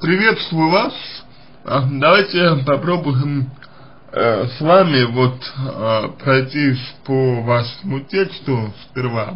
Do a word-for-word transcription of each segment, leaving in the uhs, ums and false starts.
Приветствую вас. Давайте попробуем э, с вами вот э, пройтись по вашему тексту сперва.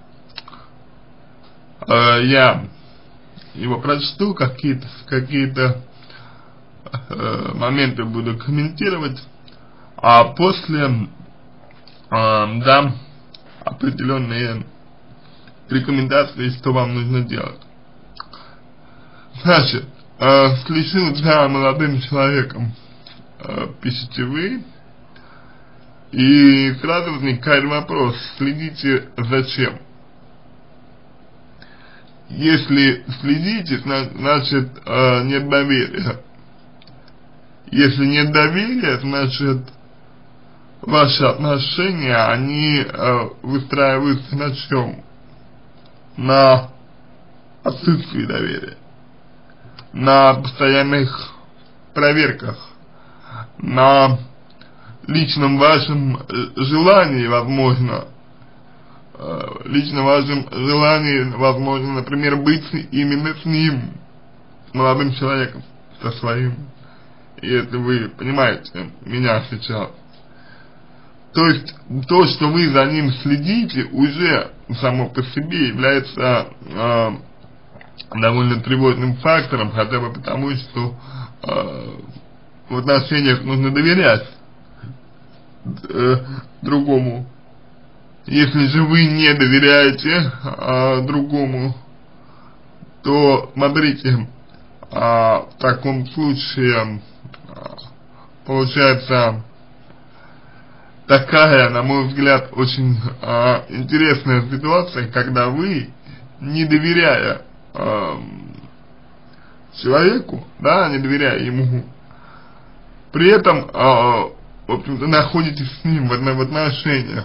Э, я его прочту, какие-то какие-то э, моменты буду комментировать, а после э, дам определенные рекомендации, что вам нужно делать. Значит, э, следил за молодым человеком, э, пишете вы, и сразу возникает вопрос: следите зачем? Если следите, значит э, нет доверия. Если нет доверия, значит ваши отношения, они э, выстраиваются на чем? На отсутствии доверия, на постоянных проверках, на личном вашем желании, возможно, э, лично вашем желании, возможно, например, быть именно с ним, с молодым человеком, со своим, если вы понимаете меня сейчас. То есть, то, что вы за ним следите, уже само по себе является э, довольно тревожным фактором, хотя бы потому, что э, в отношениях нужно доверять э, другому. Если же вы не доверяете э, другому, то, смотрите, э, в таком случае э, получается такая, на мой взгляд, очень э, интересная ситуация, когда вы, не доверяя э, человеку, да, не доверяя ему, при этом, э, в общем-то, находитесь с ним в, в отношениях.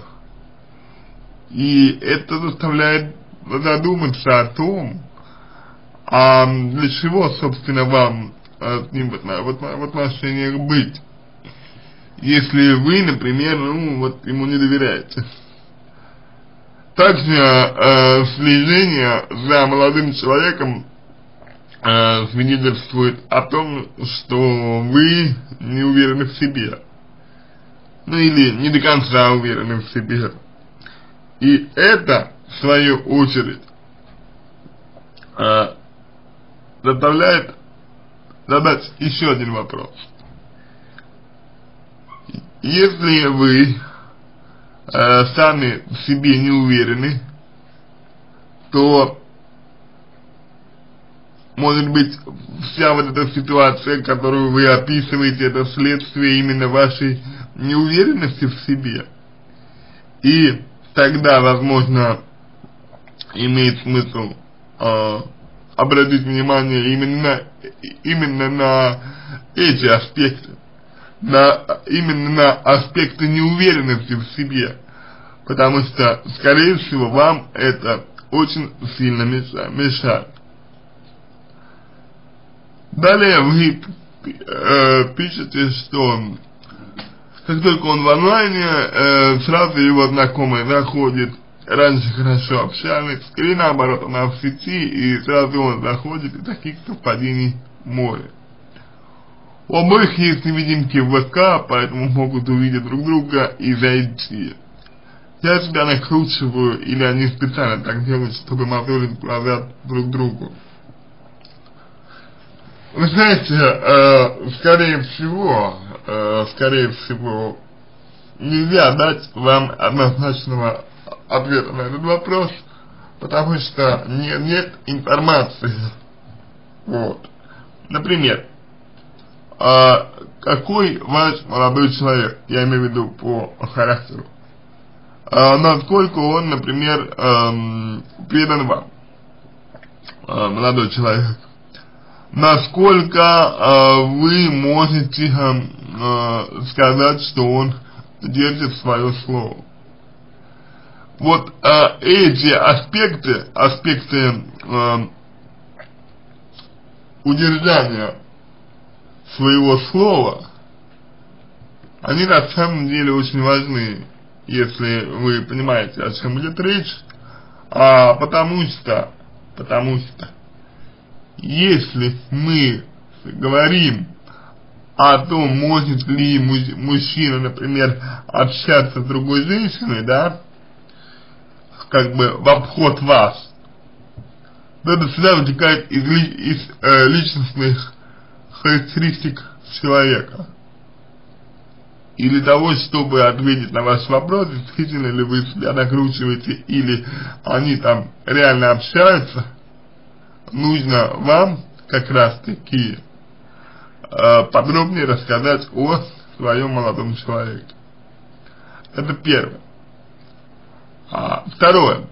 И это заставляет задуматься о том, а для чего, собственно, вам э, с ним в, в, в отношениях быть. Если вы, например, ну, вот ему не доверяете. Также э, слежение за молодым человеком э, свидетельствует о том, что вы не уверены в себе. Ну или не до конца уверены в себе. И это, в свою очередь, э, заставляет задать еще один вопрос. Если вы э, сами в себе не уверены, то, может быть, вся вот эта ситуация, которую вы описываете, это следствие именно вашей неуверенности в себе. И тогда, возможно, имеет смысл э, обратить внимание именно, именно на эти аспекты. На, именно на аспекты неуверенности в себе, потому что, скорее всего, вам это очень сильно мешает. Далее вы э, пишете, что как только он в онлайне, э, сразу его знакомый заходит, раньше хорошо общались, или наоборот, она в сети, и сразу он заходит, и таких совпадений море. У обоих есть невидимки в ВК, поэтому могут увидеть друг друга и зайти. Я себя накручиваю, или они специально так делают, чтобы мозолить глаза друг другу. Вы знаете, э, скорее всего, э, скорее всего, нельзя дать вам однозначного ответа на этот вопрос, потому что не, нет информации. Вот. Например, а какой ваш молодой человек, я имею в виду по характеру, а насколько он, например, эм, предан вам, э, молодой человек, насколько э, вы можете э, сказать, что он держит свое слово. Вот э, эти аспекты, аспекты э, удержания своего слова, они на самом деле очень важны, если вы понимаете, о чем идет речь, а потому что, потому что если мы говорим о том, может ли мужчина, например, общаться с другой женщиной, да, как бы в обход вас, то это всегда вытекает из, из э, личностных характеристик человека. И для того, чтобы ответить на ваш вопрос, действительно ли вы себя накручиваете или они там реально общаются, нужно вам как раз таки э, подробнее рассказать о своем молодом человеке. Это первое. А, второе.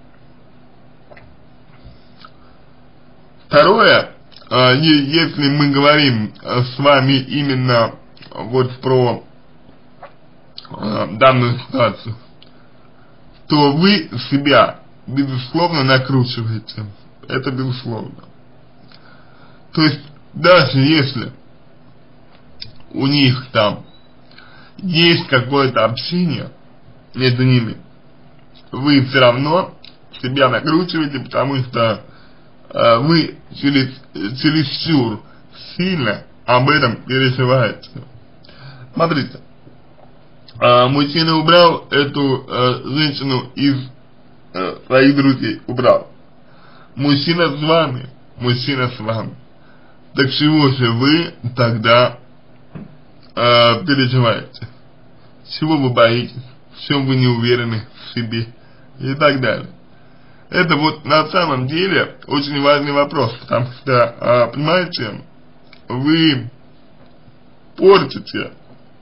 Второе, э, если мы говорим с вами именно вот про э, данную ситуацию, то вы себя безусловно накручиваете. Это безусловно. То есть, даже если у них там есть какое-то общение между ними, вы все равно себя накручиваете, потому что э, вы через, чересчур сильно об этом переживаете. Смотрите, э, мужчина убрал эту э, женщину из э, своих друзей, убрал. Мужчина с вами, мужчина с вами. Так чего же вы тогда э, переживаете? Чего вы боитесь? В чем вы не уверены в себе? И так далее. Это вот на самом деле очень важный вопрос, потому что, э, понимаете, вы портите,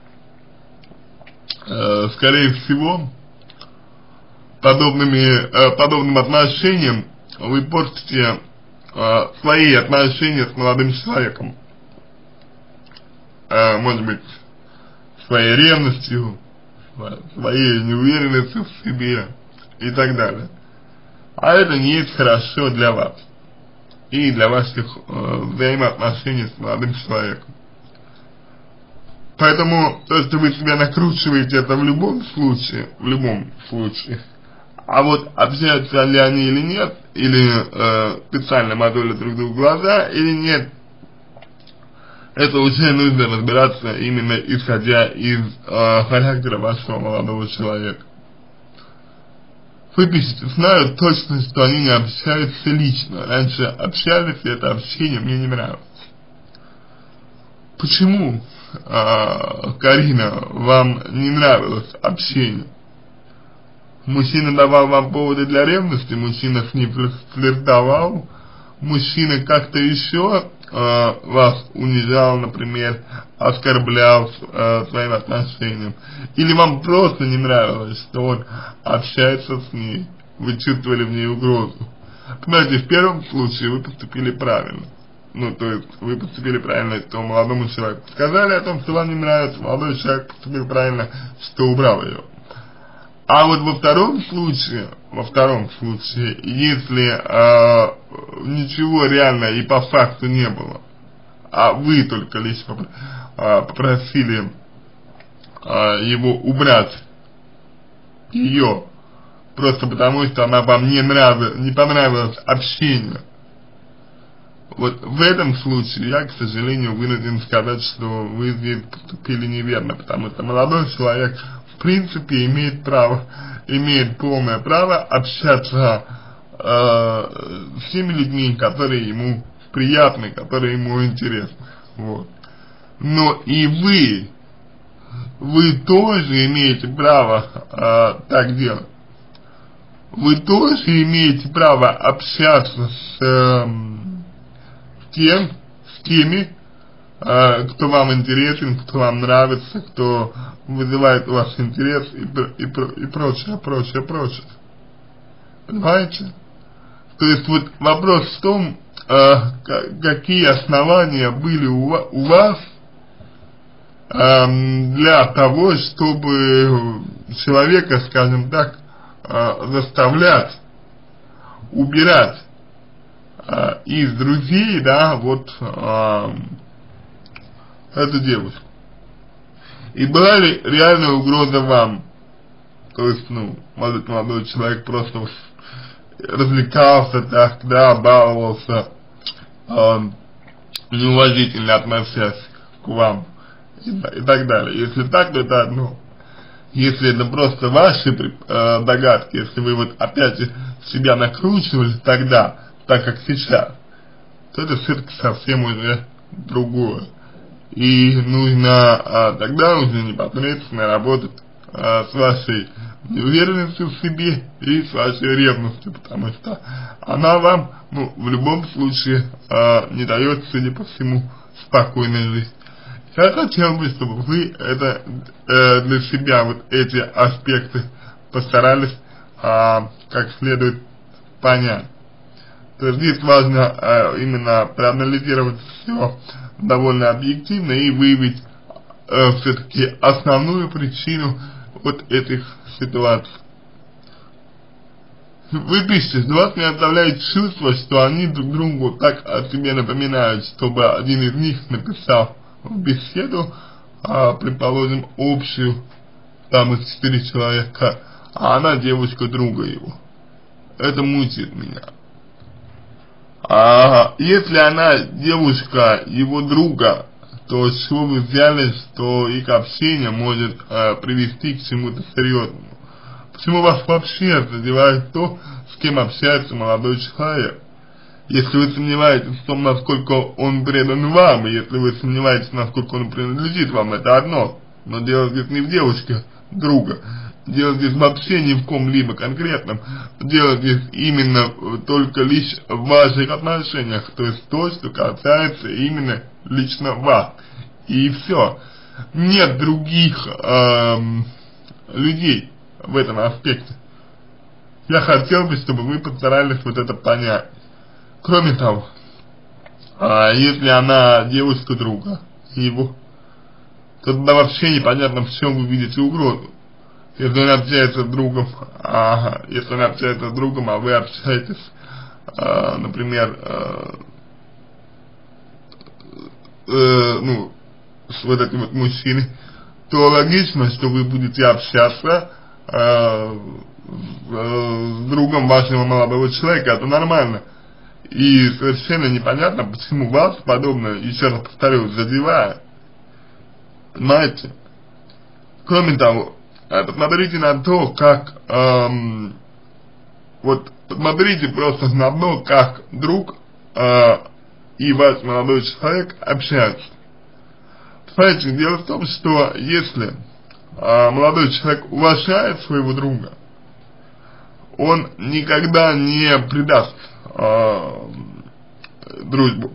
э, скорее всего, подобными, э, подобным отношением, вы портите э, свои отношения с молодым человеком. Э, может быть, своей ревностью, своей неуверенностью в себе и так далее. А это не есть хорошо для вас и для ваших э, взаимоотношений с молодым человеком. Поэтому то, что вы себя накручиваете, это в любом случае, в любом случае. А вот общаются ли они или нет, или э, специально мозолят друг другу глаза или нет, это уже нужно разбираться именно исходя из э, характера вашего молодого человека. Вы пишете: знаю точно, что они не общаются лично. Раньше общались, и это общение мне не нравилось. Почему, э, Карина, вам не нравилось общение? Мужчина давал вам поводы для ревности, мужчина с ним флиртовал, мужчина как-то еще э, вас унижал, например, оскорблял э, своим отношением. Или вам просто не нравилось, что он общается с ней, вы чувствовали в ней угрозу. Понимаете, в первом случае вы поступили правильно. Ну, то есть, вы поступили правильно, что молодому человеку сказали о том, что вам не нравится, молодой человек поступил правильно, что убрал ее. А вот во втором случае, во втором случае, если э, ничего реально и по факту не было, а вы только лишь э, попросили э, его убрать, ее, просто потому что она вам не нравилась, не понравилось общение, вот в этом случае я, к сожалению, вынужден сказать, что вы здесь поступили неверно, потому что молодой человек в принципе имеет право, имеет полное право общаться э, с теми людьми, которые ему приятны, которые ему интересны. Вот. Но и вы, вы тоже имеете право э, так делать. Вы тоже имеете право общаться с э, тем, с теми, э, кто вам интересен, кто вам нравится, кто вызывает у вас интерес и, и, и прочее, прочее, прочее. Понимаете? То есть вот вопрос в том, э, какие основания были у, у вас э, для того, чтобы человека, скажем так, э, заставлять убирать э, из друзей, да, вот э, эту девушку. И была ли реальная угроза вам? То есть, ну, может, молодой человек просто развлекался так, да, баловался, э, неуважительно относясь к вам и, и так далее. Если так, то это одно. Если это просто ваши э, догадки, если вы вот опять себя накручивали тогда, так как сейчас, то это все-таки совсем уже другое. И нужно а, тогда уже непосредственно работать а, с вашей неуверенностью в себе и с вашей ревностью, потому что она вам, ну, в любом случае а, не дает, судя по всему, спокойной жизни. Я хотел бы, чтобы вы это э, для себя, вот эти аспекты постарались а, как следует понять. То есть здесь важно а, именно проанализировать все довольно объективно и выявить э, все-таки основную причину вот этих ситуаций. Вы пишете, что вас не оставляет чувство, что они друг другу так о себе напоминают, чтобы один из них написал в беседу, а, предположим, общую, там из четыре человека, а она девушка друга его. Это мучает меня. А если она девушка его друга, то с чего вы взяли, что их общение может а, привести к чему-то серьезному? Почему вас вообще задевает то, с кем общается молодой человек? Если вы сомневаетесь в том, насколько он предан вам, и если вы сомневаетесь, насколько он принадлежит вам, это одно. Но дело здесь не в девушке друга. Дело здесь вообще ни в ком-либо конкретном. Дело здесь именно только лишь в ваших отношениях. То есть то, что касается именно лично вас. И все. Нет других эм, людей в этом аспекте. Я хотел бы, чтобы вы постарались вот это понять. Кроме того, а если она девушка друга его, то тогда вообще непонятно, в чем вы видите угрозу. Если он общается с другом, ага, если он общается с другом, а вы общаетесь, а, например, а, э, ну, с вот этим вот мужчиной, то логично, что вы будете общаться а, с другом вашего молодого человека, это нормально. И совершенно непонятно, почему вас подобное, еще раз повторю, задевает. Понимаете? Кроме того, посмотрите на то, как, эм, вот, посмотрите просто на то, как друг э, и ваш молодой человек общаются. Понимаете, дело в том, что если э, молодой человек уважает своего друга, он никогда не предаст э, дружбу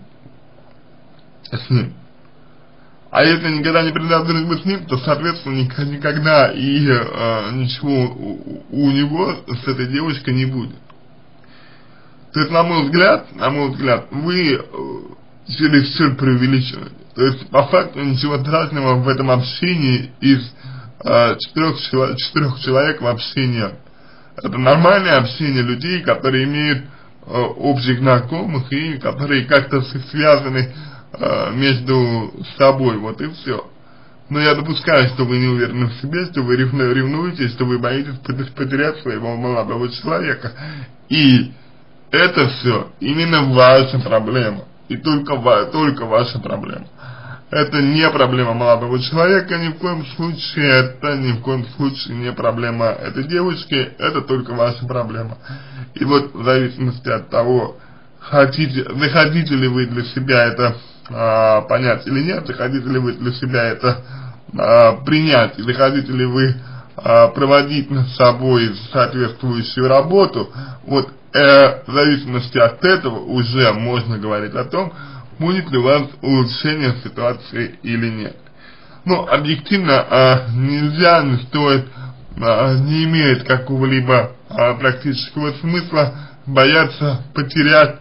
с ним. А если никогда не предаст дружбу с ним, то, соответственно, никогда и э, ничего у, у него с этой девушкой не будет. То есть, на мой взгляд, на мой взгляд, вы э, чересчур преувеличиваете. То есть, по факту, ничего страшного в этом общении из э, четырех, четырех человек вообще нет. Это нормальное общение людей, которые имеют э, общих знакомых и которые как-то связаны э, между собой, вот и все. Но я допускаю, что вы не уверены в себе, что вы ревнуете, что вы боитесь потерять своего молодого человека. И это все именно ваша проблема. И только, только ваша проблема. Это не проблема молодого человека ни в коем случае, это ни в коем случае не проблема этой девушки, это только ваша проблема. И вот в зависимости от того, хотите, захотите ли вы для себя это а, понять или нет, захотите ли вы для себя это а, принять, или хотите ли вы а, проводить над собой соответствующую работу, вот э, в зависимости от этого уже можно говорить о том, будет ли у вас улучшение ситуации или нет. Ну, объективно а, нельзя, не стоит, а, не имеет какого-либо а, практического смысла бояться потерять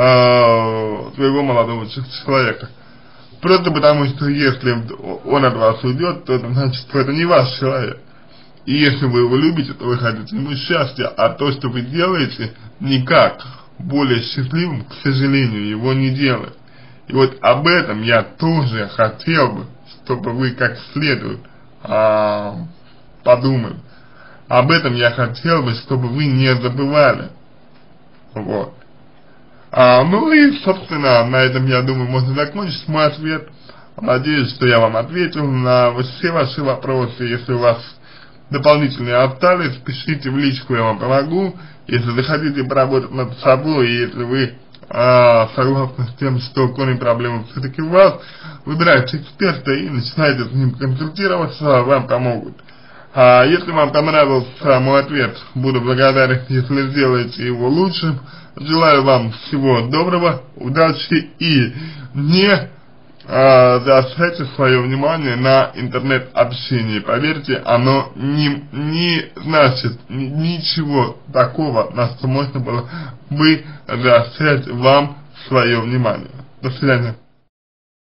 а, своего молодого человека. Просто потому, что если он от вас уйдет, то это значит, что это не ваш человек. И если вы его любите, то вы хотите ему счастья, а то, что вы делаете, никак более счастливым, к сожалению, его не делает. И вот об этом я тоже хотел бы, чтобы вы как следует а, подумали. Об этом я хотел бы, чтобы вы не забывали. Вот. А, ну и, собственно, на этом, я думаю, можно закончить мой ответ. Надеюсь, что я вам ответил на все ваши вопросы. Если у вас дополнительные остались, пишите в личку, я вам помогу. Если захотите поработать над собой, и если вы а, согласны с тем, что корень проблемы все-таки у вас, выбирайте эксперта и начинайте с ним консультироваться, вам помогут. А если вам понравился мой ответ, буду благодарен, если сделаете его лучшим. Желаю вам всего доброго, удачи и не а, заостряйте свое внимание на интернет-общении. Поверьте, оно не, не значит ничего такого, на что можно было бы заострять вам свое внимание. До свидания.